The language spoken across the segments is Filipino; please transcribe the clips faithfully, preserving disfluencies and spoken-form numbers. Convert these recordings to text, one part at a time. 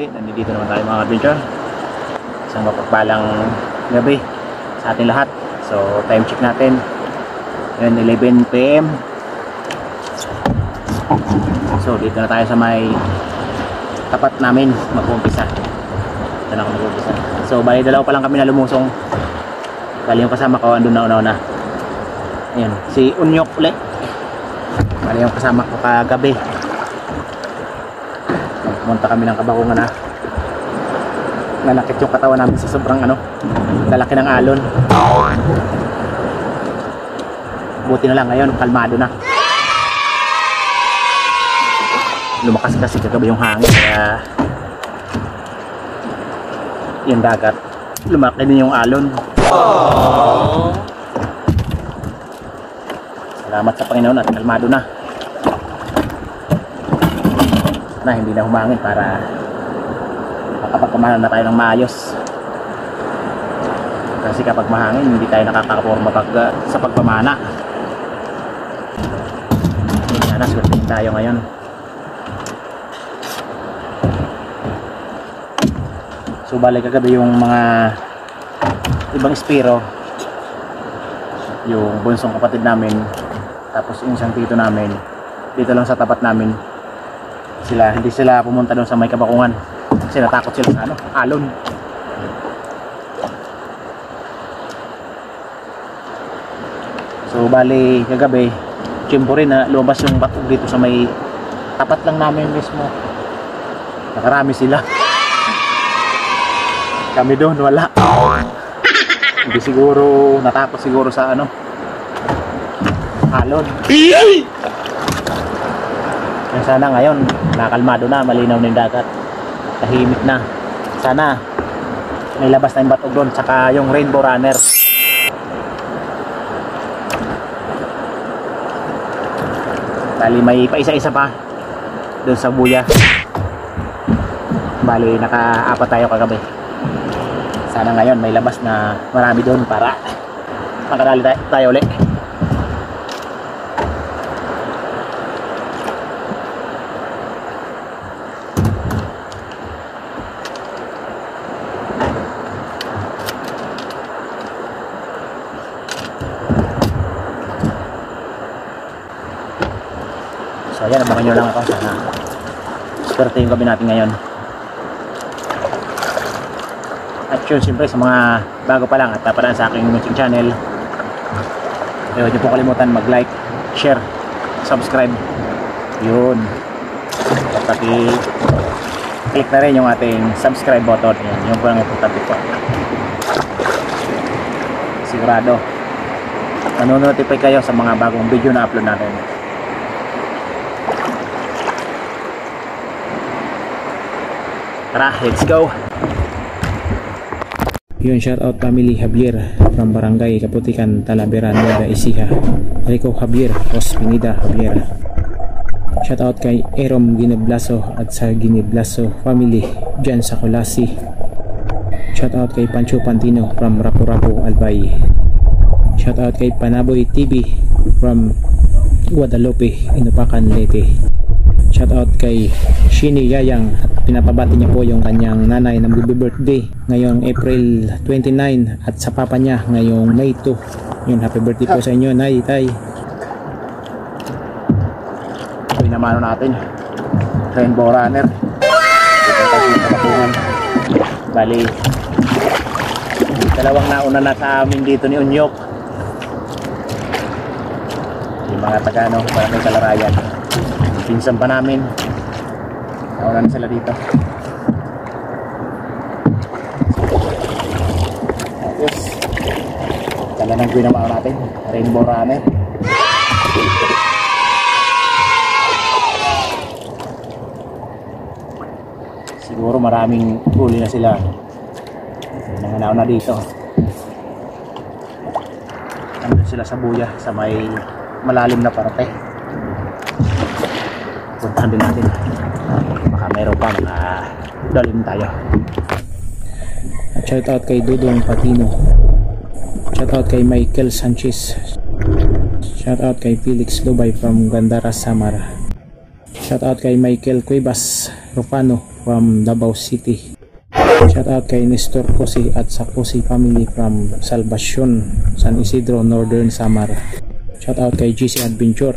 muli, nandito naman tayo mga adventure. Isang mapagpalang gabi sa ating lahat. So time check natin ngayon eleven p m So dito na tayo sa may tapat namin mag-umpisa. Dito na ako mag-umpisa. So bali dalawa pa lang kami na lumusong. Bali yung kasama ko andun na una-una. Ayan, si Unyok ulit. Bali yung kasama ko kagabi. Pumunta kami ng Kabakungan na nanakit yung katawan namin sa sobrang ano, lalaki ng alon. Buti na lang ngayon kalmado na. Lumakas kasi kagabi yung hangin kaya yung dagat lumaki din yung alon. Aww. Salamat sa Panginoon at kalmado na. Na hindi na humangin para makapagpamana na tayo ng maayos, kasi kapag mahangin hindi tayo nakakaporma pag, uh, sa pagpamana. Sana swertihin tayo ngayon. So balik kagabi yung mga ibang espiro, yung bunsong kapatid namin tapos yung isang tito namin dito lang sa tapat namin. Sila, hindi sila pumunta doon sa may Kabakungan kasi natakot sila sa ano, alon. So bali kagabi tiyempo rin na lumabas yung batog dito sa may tapat lang namin mismo. Nakarami sila. Kami doon wala. Hindi siguro natakot siguro sa ano, alon. Kaya sana ngayon nakalmado na, malinaw na yung dagat, tahimik na. Sana may labas na yung batog doon, saka yung rainbow runner. Bali may paisa-isa pa doon sa buya. Bali naka-apat tayo kagabi. Sana ngayon may labas na marami doon para makadali tayo, tayo ulit. So ayan, abangan nyo lang ako. Sana swerte yung gabi natin ngayon. At yun, siyempre sa mga bago pa lang at tapalan sa aking YouTube channel, huwag nyo po kalimutan mag like, share, subscribe. Yun, at paki-click na rin yung ating subscribe button. Yan, yun po ang importante po. Sigurado nanonotify kayo sa mga bagong video na upload natin. Tara, let's go! Yun, shout out family Javier from Barangay Kaputikan, Talavera, Nueva Ecija. Rico Javier, Ros Pinida Javier. Shout out kay Erom Gineblaso at sa Gineblaso family dyan sa Colasi. Shout out kay Pancho Pantino from Rapu-Rapu, Albay. Shout out kay Panaboy T V from Guadalupe, Inupacan, Leyte. Shout out kay Shini Yayang at pinapabati niya po yung kanyang nanay na mag-birthday ngayong April twenty-nine at sa papa niya ngayong May two. Yun, happy birthday po sa inyo, Nay, Tay. Pinamano natin rainbow runner dito tayo sa Kabakungan. Bali dalawang nauna na sa amin dito ni Unyok, yung mga taga ano, para may Kalarayan. Pinsan pa namin, nauna na sila dito. Ayos, kala nang ginamao natin rainbow runner. Siguro maraming huli na sila, mga nauna dito. Nandun sila sa buya sa may malalim na parte. Puntahan din natin, baka meron pa, mga dalim tayo. At shout out kay Dudong Patino. Shout out kay Michael Sanchez. Shout out kay Felix Lubay from Gandara, Samar. Shout out kay Michael Cuevas Rufano from Davao City. Shout out kay Nestor Cosi at sa Cosi family from Salvacion, San Isidro, Northern Samar. Shout out kay G C Adventure.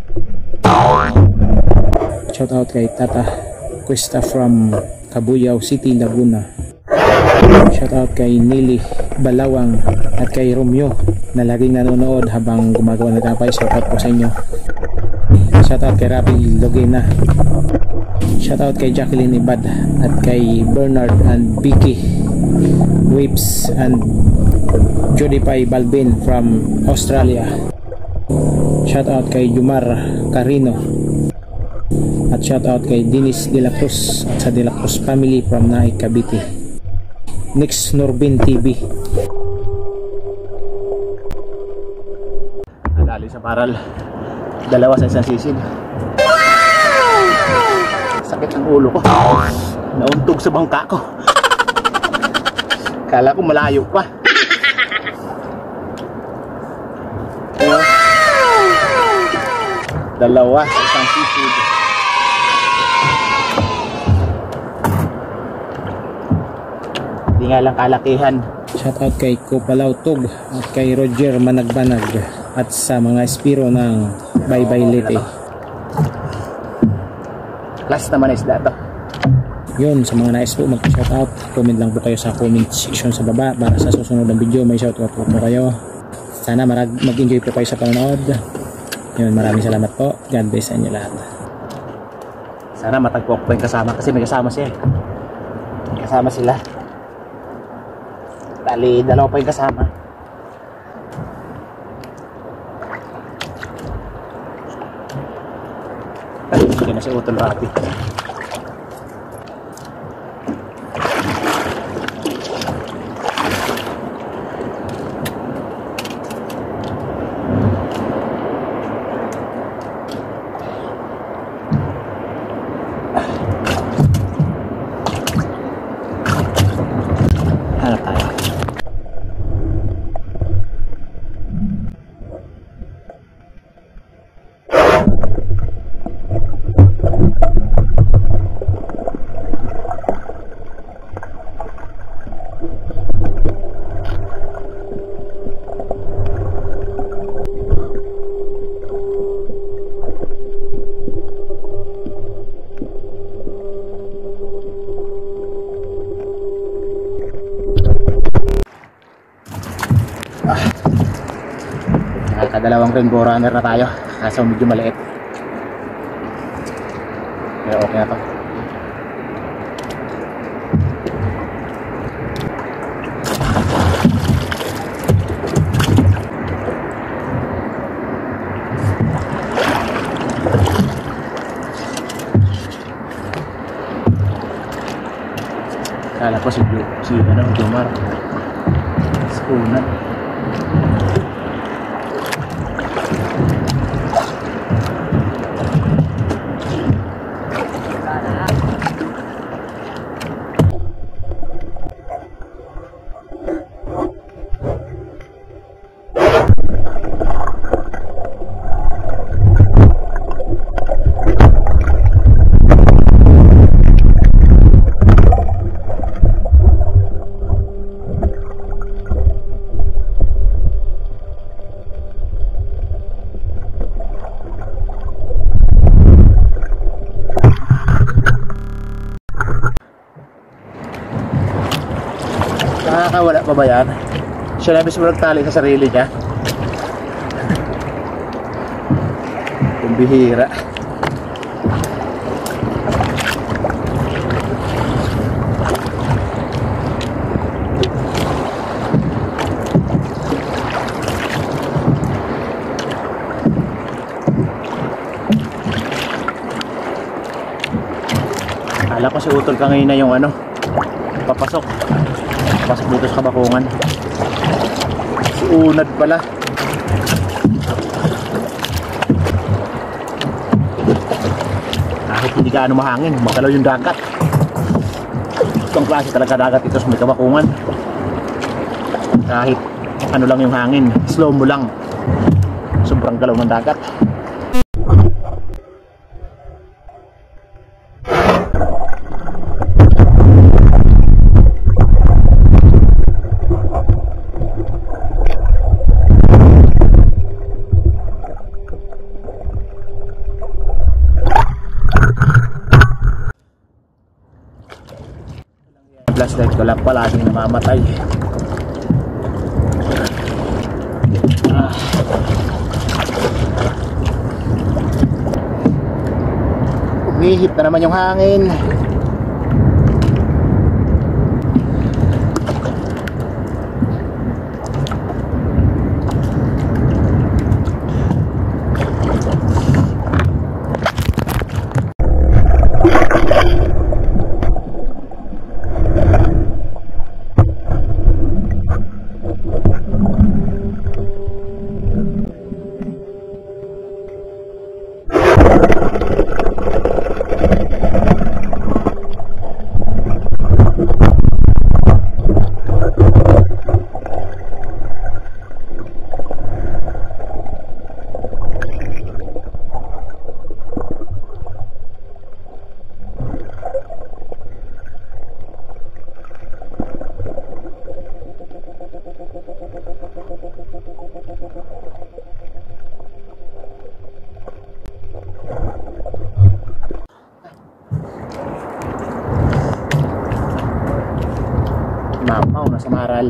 Shout out kay Tata Cuesta from Cabuyao City, Laguna. Shout out kay Nili Balawang at kay Romeo na laging nanonood habang gumagawa ng tapay. Shout out po sa inyo. Shout out kay Rabi Logena. Shout out kay Jacqueline Ibad at kay Bernard and Vicky Waves and Jodipay Balbin from Australia. Shout out kay Jumar Carino at shout out kay Dennis De La Cruz at sa De La Cruz family from Naik, Cavite. Next Norbin T V. Nadali sa paral, dalawa sa isang sisig. Sakit ang ulo ko, nauntog sa bangka ko. Kala ko malayo pa. Ayun. Dalawa sa isang sisig. Hindi nga lang kalakihan. Shout out kay Kopalaw Tog at kay Roger Managbanag at sa mga espiro ng Bye Bye Lete. Last naman is dato. Yun, sa mga nais po mag-shout out, comment lang po kayo sa comment section sa baba para sa susunod ng video may shout out po, po kayo. Sana mag-enjoy po kayo sa panonood. Yun, maraming salamat po. God bless sa inyo lahat. Sana matagpo ko pa yung kasama kasi may kasama siya. May kasama sila. Bali, dalawa pa yung kasama. Ay, hindi na si Utol Rapi. Hanap tayo. Nakakadalawang rainbow runner na tayo, kaso medyo maliit. Pero okay na to. Kala ko si Blue, si ano, Jomar. Skunan. Nakakawala pa ba yan? Siya na mismo nagtali sa sarili niya. Kung bihira. Akala ko si Utol ka ngayon na yung ano, papasok. Pasok dito sa kabakungan. Si Unad pala. Kahit hindi ka ano mahangin, magalaw yung dagat. Itong klase talaga dagat ito sa may kabakungan. Kahit ano lang yung hangin, slow mo lang, sobrang galaw ng dagat. wala palaging namamatay. Ah. Umihip na naman yung hangin. Mamaw na sa maral.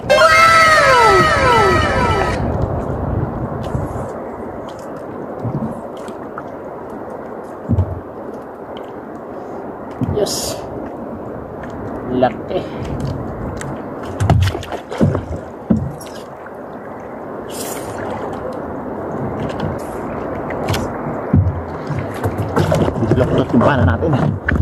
Yes. Laki. Bigla ko timbalan natin.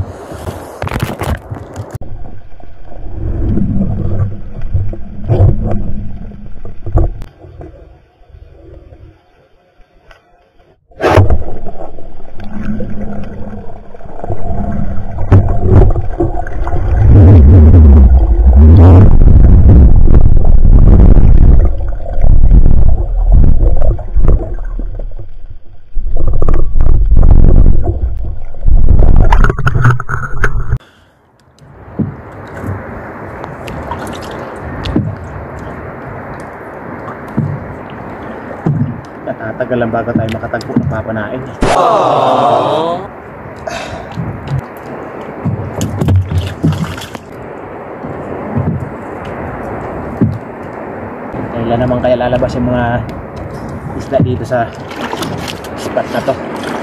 Natatagal lang bago tayo makatagpo ng papanain. Aww. Kailan naman kaya lalabas yung mga isda dito sa spot na to?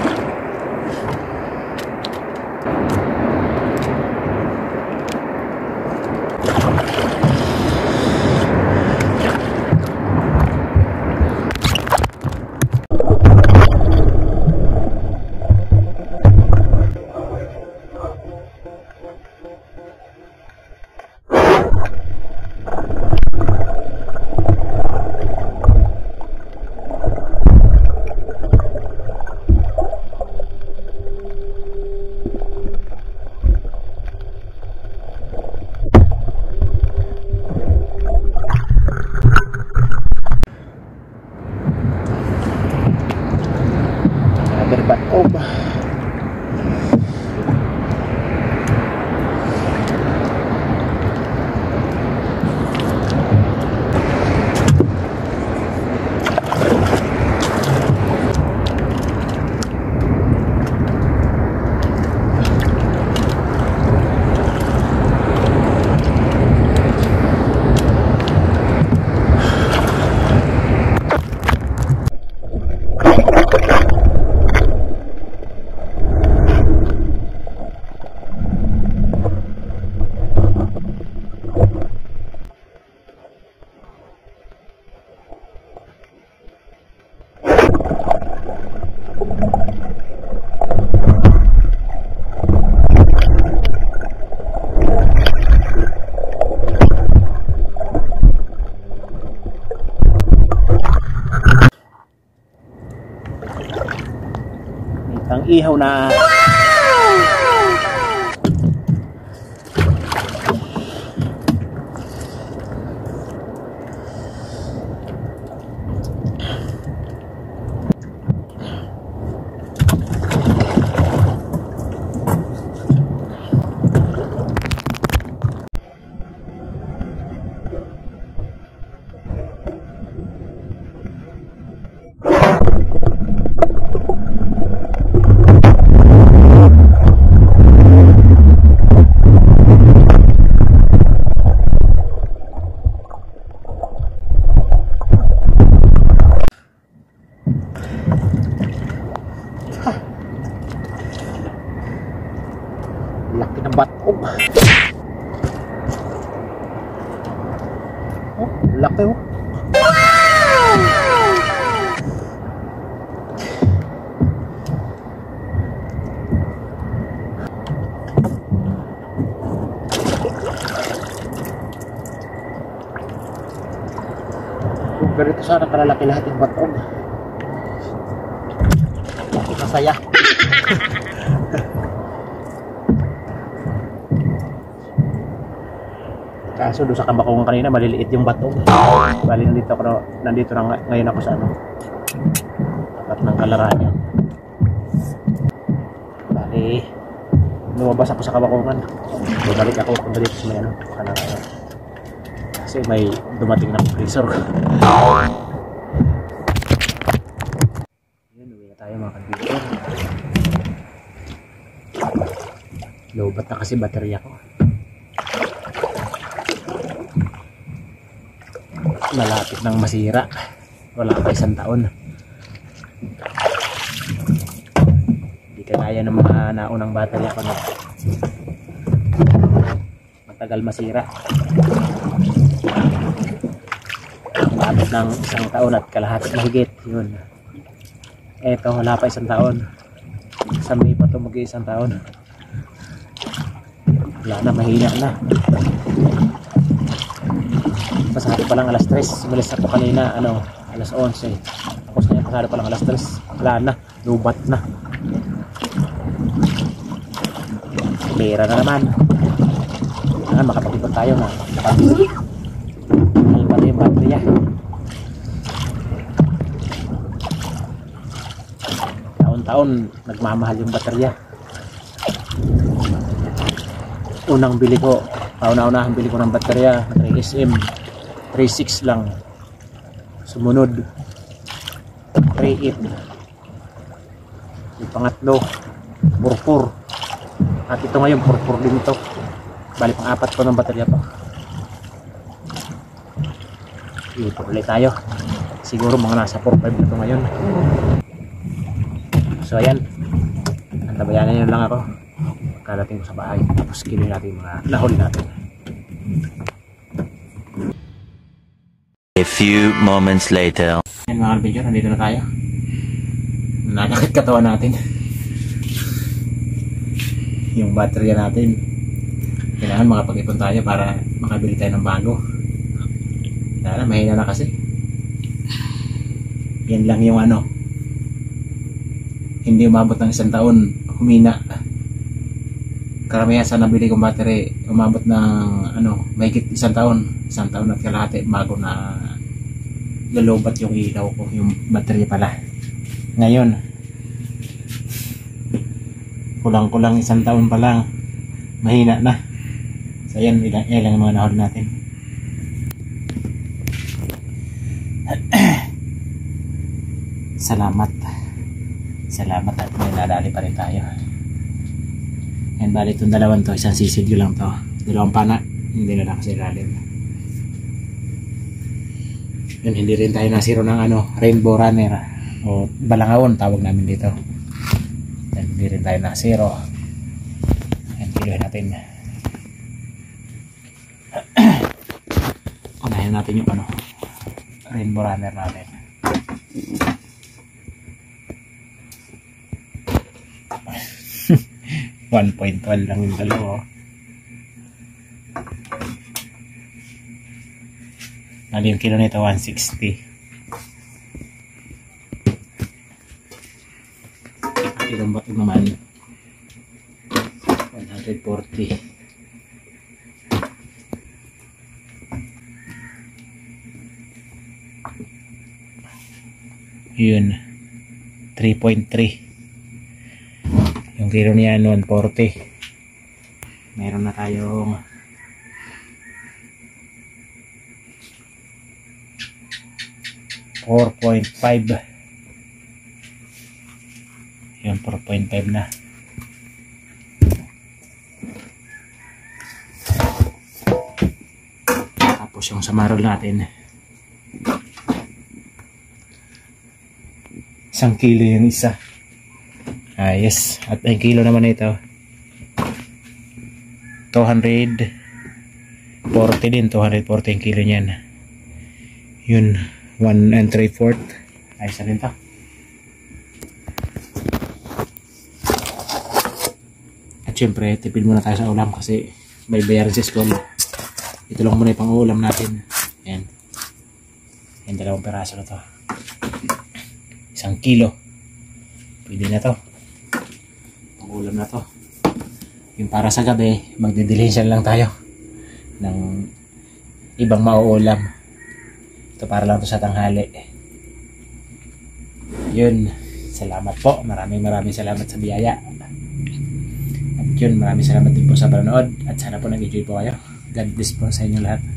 Ang ihaw na. batok. Oh, laki oh. Kung ganito sana kalalaki lahat yung batok. Masaya. Kaso doon sa Kambakongan kanina maliliit yung bato. Bali nandito ako, nandito na ngayon ako sa ano, tapat ng Kalaranya. Bali lumabas ako sa Kambakongan. Bumalik ako punta dito sa may ano, Kalaranya. Kasi may dumating na compressor. Yan, uwi na tayo mga kaibigan. Lobat na kasi baterya ko. Malapit nang masira. Wala pa isang taon. Hindi kaya ng mga naunang baterya ko na matagal masira. Malapit ng isang taon at kalahati mahigit. Yun. Eto, wala pa isang taon. Sa May pa ito mag-iisang taon. Wala na, mahina na. Pasado pa lang alas tres. Simulis ako kanina, ano, alas onse. Tapos ngayon pasado pa lang alas tres. Wala na, lubat na. Pera na naman. Kailangan makapag-ipon tayo na mahal pa rin yung baterya. Taon-taon nagmamahal yung baterya. Unang bili ko, pauna-unahang bili ko ng baterya three S M three six lang. Sumunod three eight. Yung pangatlo purpur. At ito ngayon purpur din ito. Bali pang apat ko ng baterya to. Ipon ulit tayo. Siguro mga nasa four five na ito ngayon. So ayan, antabayanan nyo lang ako kadating ko sa bahay. Tapos kiloy natin yung mga nahuli natin. A few moments later. Yan mga video, nandito na tayo. Nakakit katawan natin. Yung baterya natin. Kailangan makapag-ipon tayo para makabili tayo ng bago. Kaya mahina na kasi. Yan lang yung ano. Hindi umabot ng isang taon. Humina. Karamihan sa nabili kong battery umabot ng ano, mahigit isang taon, isang taon at kalahati bago na lulubat yung ilaw ko, yung battery pala. Ngayon kulang-kulang isang taon pa lang mahina na. So yan, ilang, ilang mga nahuli natin. Salamat salamat at may nadali pa rin tayo. Yan, bali itong dalawang to, isang sisidyo lang to, dalawang pana, hindi na lang kasi ilalim. Yan, hindi rin tayo nasiro ng ano, rainbow runner o balangawon tawag namin dito. Yan, hindi rin tayo nasiro. Yan, kiluhin natin. Unahin natin yung ano, rainbow runner natin. one point one lang yung dalawa. Bali yung kilo nito one sixty. Kilong bato naman one forty. Yun three point three. Yung kilo niya one forty. Meron na tayong four point five. Yun, four point five na. Tapos yung samarol natin, isang kilo yung isa. Ah, yes. At ang kilo naman ito two forty din, two forty yung kilo niyan. Yun, one and three fourth. Ayos na rin to. At syempre, tipid muna tayo sa ulam kasi may bayaran sa school. Ito lang muna yung pang-ulam natin. Ayan. Ayan, dalawang peraso na to. Isang kilo. Pwede na to. Pang-ulam na to. Yung para sa gabi, magdidilinsyan lang tayo ng ibang mauulam. Ito para lang to sa tanghali. Yun. Salamat po. Maraming maraming salamat sa biyaya. At yun, maraming salamat din po sa panonood. At sana po nag-enjoy po kayo. God bless po sa inyo lahat.